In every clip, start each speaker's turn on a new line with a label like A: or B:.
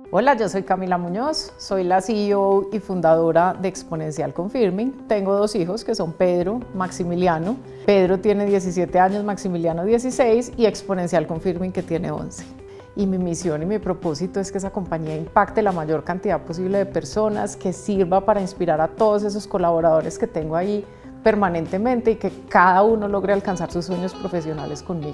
A: Hola, yo soy Camila Muñoz, soy la CEO y fundadora de Exponencial Confirming. Tengo dos hijos que son Pedro, Maximiliano. Pedro tiene 17 años, Maximiliano 16 y Exponencial Confirming que tiene 11. Y mi misión y mi propósito es que esa compañía impacte la mayor cantidad posible de personas, que sirva para inspirar a todos esos colaboradores que tengo ahí permanentemente y que cada uno logre alcanzar sus sueños profesionales conmigo.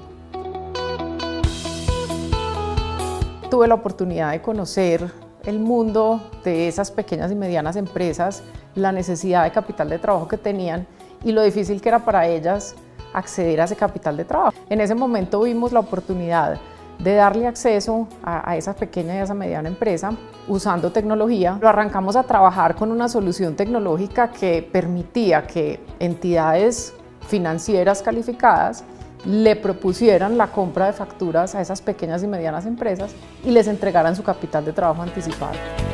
A: Tuve la oportunidad de conocer el mundo de esas pequeñas y medianas empresas, la necesidad de capital de trabajo que tenían y lo difícil que era para ellas acceder a ese capital de trabajo. En ese momento vimos la oportunidad de darle acceso a esa pequeña y a esa mediana empresa usando tecnología. Lo arrancamos a trabajar con una solución tecnológica que permitía que entidades financieras calificadas le propusieran la compra de facturas a esas pequeñas y medianas empresas y les entregaran su capital de trabajo anticipado.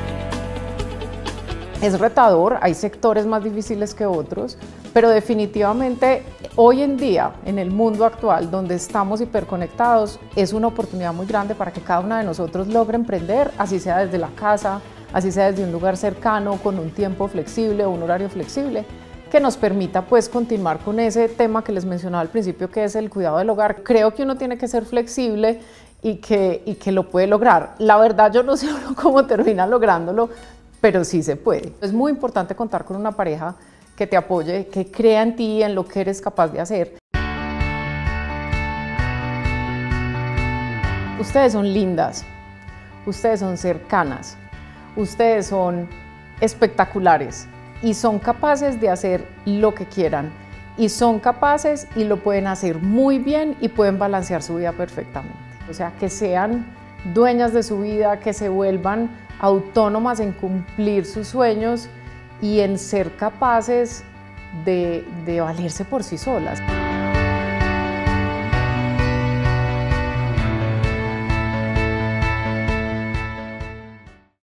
A: Es retador, hay sectores más difíciles que otros, pero definitivamente hoy en día, en el mundo actual, donde estamos hiperconectados, es una oportunidad muy grande para que cada uno de nosotros logre emprender, así sea desde la casa, así sea desde un lugar cercano, con un tiempo flexible o un horario flexible, que nos permita pues continuar con ese tema que les mencionaba al principio, que es el cuidado del hogar. Creo que uno tiene que ser flexible y que lo puede lograr. La verdad yo no sé cómo termina lográndolo, pero sí se puede. Es muy importante contar con una pareja que te apoye, que crea en ti, en lo que eres capaz de hacer. Ustedes son lindas, ustedes son cercanas, ustedes son espectaculares. Y son capaces de hacer lo que quieran y son capaces y lo pueden hacer muy bien y pueden balancear su vida perfectamente. O sea, que sean dueñas de su vida, que se vuelvan autónomas en cumplir sus sueños y en ser capaces de valerse por sí solas.